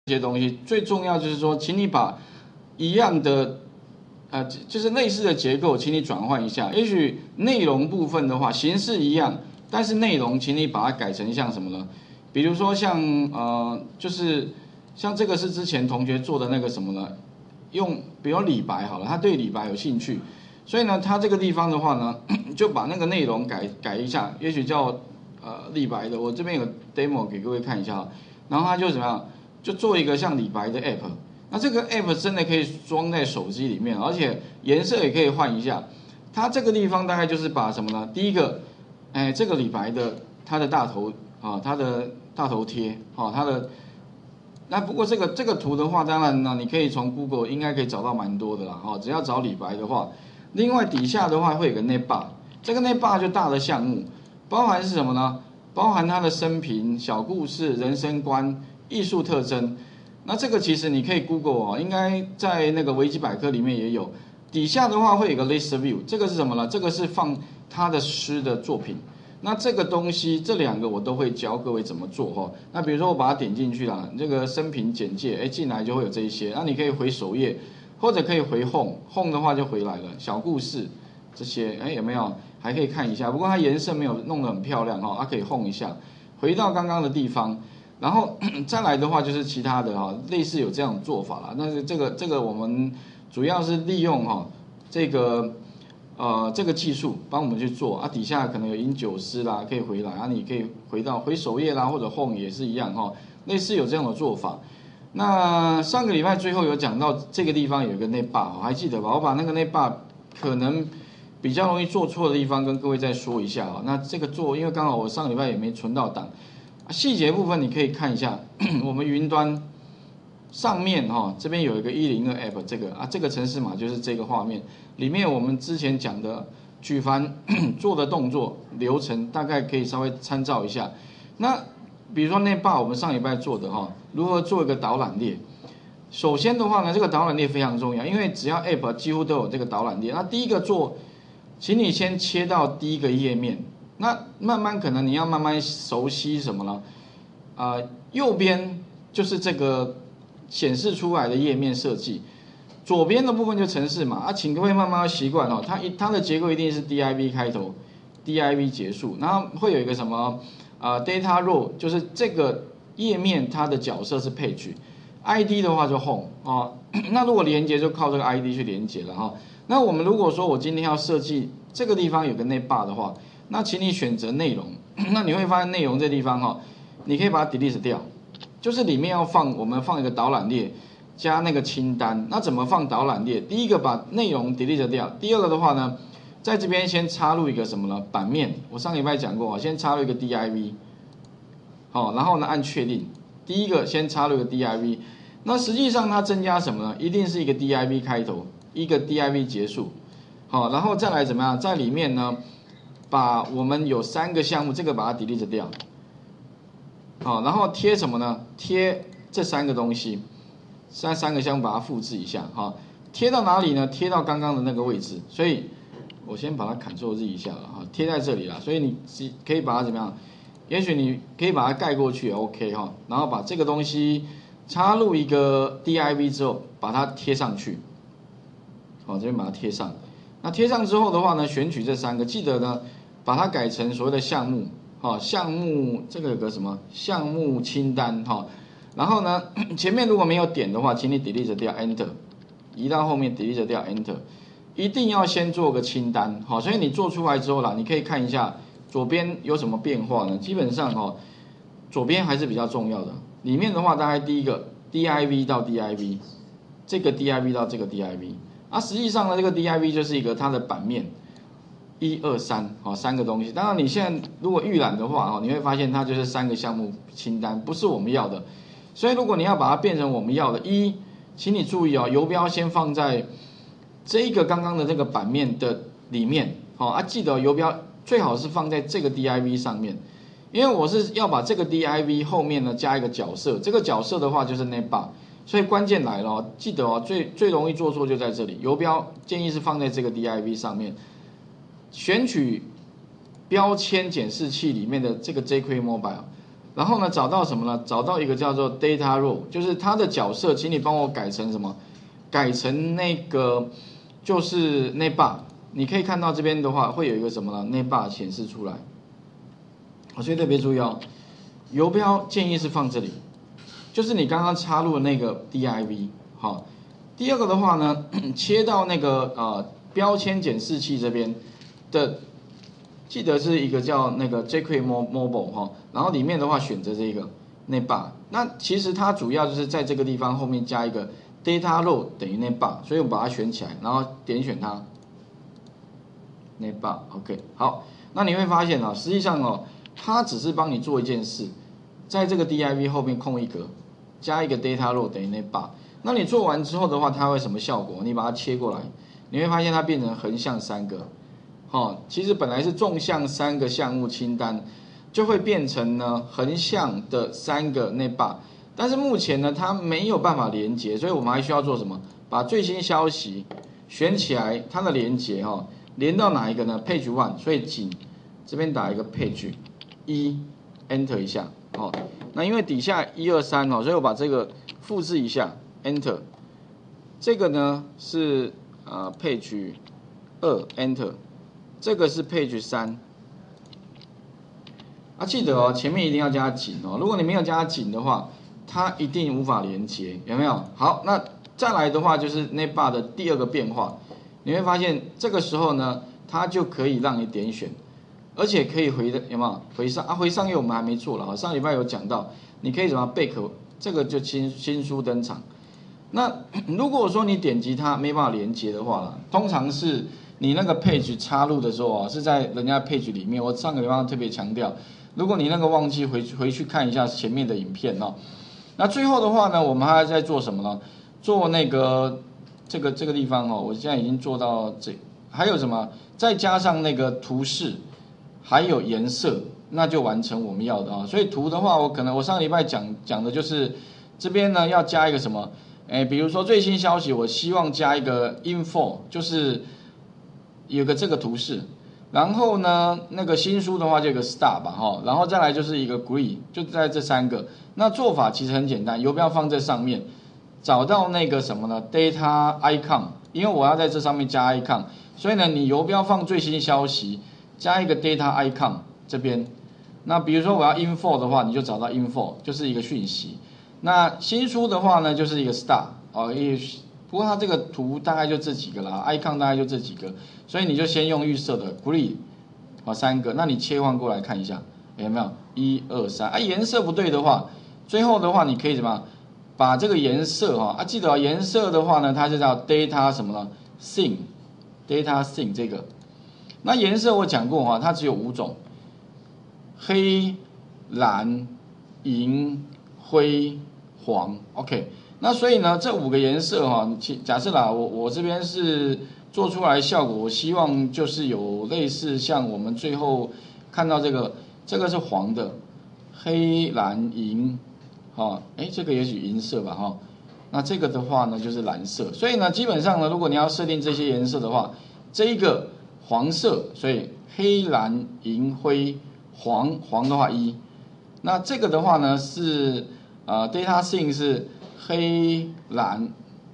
些东西，最重要就是说，请你把一样的就是类似的结构，请你转换一下。也许内容部分的话，形式一样，但是内容，请你把它改成像什么呢？比如说像就是像这个是之前同学做的那个什么呢？用比如李白好了，他对李白有兴趣，所以呢，他这个地方的话呢，就把那个内容改一下，也许叫李白的，我这边有 demo 给各位看一下，然后他就怎么样，就做一个像李白的 app。那这个 app 真的可以装在手机里面，而且颜色也可以换一下。它这个地方大概就是把什么呢？第一个，这个李白的他的大头啊，他的大头贴啊，他的那不过这个图的话，当然呢，你可以从 Google 应该可以找到蛮多的啦，哈，只要找李白的话。另外底下的话会有个 net bar， 这个 net bar 就大的项目，包含是什么呢？包含他的生平、小故事、人生观、艺术特征。那这个其实你可以 Google 哦，应该在那个维基百科里面也有。底下的话会有一个 list view， 这个是什么呢？这个是放他的诗的作品。那这个东西，这两个我都会教各位怎么做哈。那比如说我把它点进去啦，这个生平简介，进来就会有这一些。那你可以回首页，或者可以回 home 的话就回来了。小故事这些，有没有？还可以看一下。不过它颜色没有弄得很漂亮哈，它可以 home 一下，回到刚刚的地方。然后再来的话就是其他的哈，类似有这样做法啦。但是这个我们主要是利用这个技术帮我们去做啊。底下可能有饮酒诗啦，可以回来啊，你可以回首页啦，或者 home 也是一样哈，类似有这样的做法。那上个礼拜最后有讲到这个地方有一个内 bar， 还记得吧？我把那个内 bar 可能比较容易做错的地方跟各位再说一下啊。那这个因为刚好我上个礼拜也没存到档。细节部分你可以看一下，我们云端上面这边有一个102 app， 这个程式码就是这个画面里面我们之前讲的举凡做的动作流程，大概可以稍微参照一下。那比如说那把我们上礼拜做的如何做一个导览列？首先的话呢，这个导览列非常重要，因为只要 app 几乎都有这个导览列。那第一个做，请你先切到第一个页面。那慢慢可能你要慢慢熟悉什么呢？右边就是这个显示出来的页面设计，左边的部分就程式码请各位慢慢习惯它的结构一定是 div 开头 ，div 结束，然后会有一个什么data row， 就是这个页面它的角色是 page，id 的话就 home 那如果连接就靠这个 id 去连接了那我们如果说我今天要设计这个地方有个内 bar 的话，那请你选择内容，那你会发现内容这地方你可以把它 delete 掉，就是里面我们放一个导览列加那个清单。那怎么放导览列？第一个把内容 delete 掉，第二个的话呢，在这边先插入一个什么呢？版面，我上礼拜讲过先插入一个 div， 然后呢按确定，第一个先插入一个 div， 那实际上它增加什么呢？一定是一个 div 开头，一个 div 结束，然后再来怎么样？在里面呢？把我们有3个项目，这个把它 delete 掉，然后贴什么呢？贴这3个东西，3个项目把它复制一下，贴到哪里呢？贴到刚刚的那个位置，所以我先把它 Ctrl Z 一下了，贴在这里了，所以你可以把它怎么样？也许你可以把它盖过去也 ，OK 然后把这个东西插入一个 div 之后，把它贴上去，这边把它贴上。那贴上之后的话呢，选取这3个，记得呢。把它改成所谓的项目，项目这个有个什么项目清单，然后呢，前面如果没有点的话，请你 delete 掉 Enter， 移到后面 delete 掉 Enter， 一定要先做个清单，所以你做出来之后啦，你可以看一下左边有什么变化呢？基本上左边还是比较重要的，里面的话大概第一个 div 到 div， 这个 div 到这个 div， 实际上呢，这个 div 就是一个它的版面。1、2、3，3个东西。当然，你现在如果预览的话，你会发现它就是3个项目清单，不是我们要的。所以，如果你要把它变成我们要的，请你注意游标先放在这个刚刚的这个版面的里面，记得游标最好是放在这个 div 上面，因为我是要把这个 div 后面呢加一个角色，这个角色的话就是 net bar， 所以关键来了记得最容易做错就在这里，游标建议是放在这个 div 上面。选取标签检视器里面的这个 jQuery Mobile， 然后呢找到什么呢？找到一个叫做 data row， 就是它的角色，请你帮我改成什么？改成那个就是 navbar。你可以看到这边的话会有一个什么呢 ？navbar 显示出来。所以特别注意哦，游标建议是放这里，就是你刚刚插入的那个 div。好，第二个的话呢，切到那个标签检视器这边的，记得是一个叫那个 jQuery Mobile 哈，然后里面的话选择这个 navbar。那其实它主要就是在这个地方后面加一个 data row 等于 navbar， 所以我们把它选起来，然后点选它 navbar。OK， 好，那你会发现啊，实际上哦，它只是帮你做一件事，在这个 div 后面空一格，加一个 data row 等于 navbar。那你做完之后的话，它会什么效果？你把它切过来，你会发现它变成横向3个。其实本来是纵向3个项目清单，就会变成呢横向的3个navbar。但是目前呢，它没有办法连接，所以我们还需要做什么？把最新消息选起来，它的连接连到哪一个呢 ？Page 1， 所以请这边打一个 Page 1 ，Enter 一下。那因为底下1、2、3所以我把这个复制一下 ，Enter。这个呢是Page 2 ，Enter。这个是 Page 3。记得前面一定要加紧如果你没有加紧的话，它一定无法连接，有没有？好，那再来的话就是 navbar 的第二个变化，你会发现这个时候呢，它就可以让你点选，而且可以回的，有没有？回上回上页我们还没做了上礼拜有讲到，你可以怎么 back， 这个就新书登场。那如果说你点击它没办法连接的话通常是你那个 page 插入的时候是在人家 page 里面。我上个礼拜特别强调，如果你那个忘记回去看一下前面的影片那最后的话呢，我们还在做什么呢？做那个这个地方我现在已经做到这，还有什么？再加上那个图示，还有颜色，那就完成我们要的所以图的话，我上个礼拜讲的就是这边呢要加一个什么？比如说最新消息，我希望加一个 info， 就是有个这个图示。然后呢，那个新书的话就有个 star 吧然后再来就是一个 grid， 就在这3个。那做法其实很简单，游标放在上面，找到那个什么呢 ？data icon， 因为我要在这上面加 icon， 所以呢，你游标放最新消息，加一个 data icon 这边。那比如说我要 info 的话，你就找到 info， 就是一个讯息。那新书的话呢，就是一个 star 不过它这个图大概就这几个啦 ，icon 大概就这几个，所以你就先用预设的 grid 3个，那你切换过来看一下，有没有？1、2、3颜色不对的话，最后的话你可以怎么样？把这个颜色记得颜色的话呢，它是叫 data 什么呢 ？Theme，data theme 这个。那颜色我讲过它只有5种：黑、蓝、银、灰、黄。OK。那所以呢，这5个颜色假设啦，我这边是做出来效果，我希望就是有类似像我们最后看到这个是黄的，黑蓝银，这个也许银色吧那这个的话呢就是蓝色，所以呢基本上呢，如果你要设定这些颜色的话，这一个黄色，所以黑蓝银灰黄的话1，那这个的话呢是data theme 是黑蓝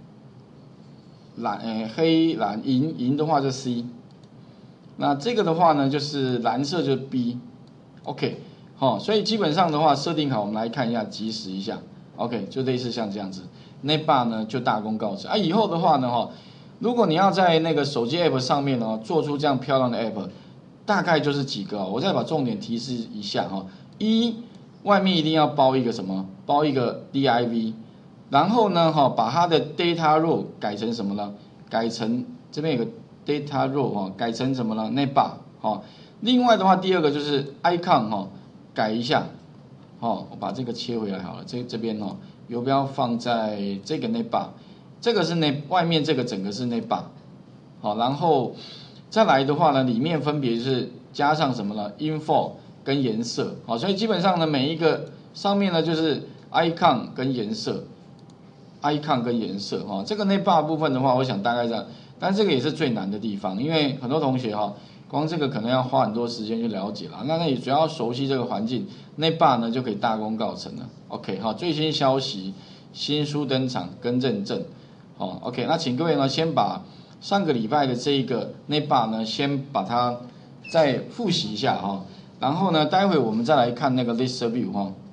银的话就 C， 那这个的话呢就是蓝色就是 B，OK， 所以基本上的话设定好，我们来看一下，即时一下 ，OK， 就类似像这样子，那 bar 呢就大功告成以后的话呢如果你要在那个手机 app 上面做出这样漂亮的 app， 大概就是几个我再把重点提示一下外面一定要包一个什么？包一个 div。然后呢，把它的 data row 改成什么呢？改成这边有个 data row 改成什么呢 ？navbar 另外的话，第二个就是 icon 改一下我把这个切回来好了。这边游标放在这个 navbar， 这个是外面这个整个是 navbar 然后再来的话呢，里面分别是加上什么呢 ？info 跟颜色所以基本上呢，每一个上面呢就是 icon 跟颜色。icon 跟颜色这个navbar部分的话，我想大概这样，但这个也是最难的地方，因为很多同学光这个可能要花很多时间去了解了。那你只要熟悉这个环境，那罢呢就可以大功告成了。OK 哈，最新消息，新书登场跟认证。好 ，OK， 那请各位呢先把上个礼拜的这一个那罢呢先把它再复习一下哈，然后呢待会我们再来看那个 list view 哈。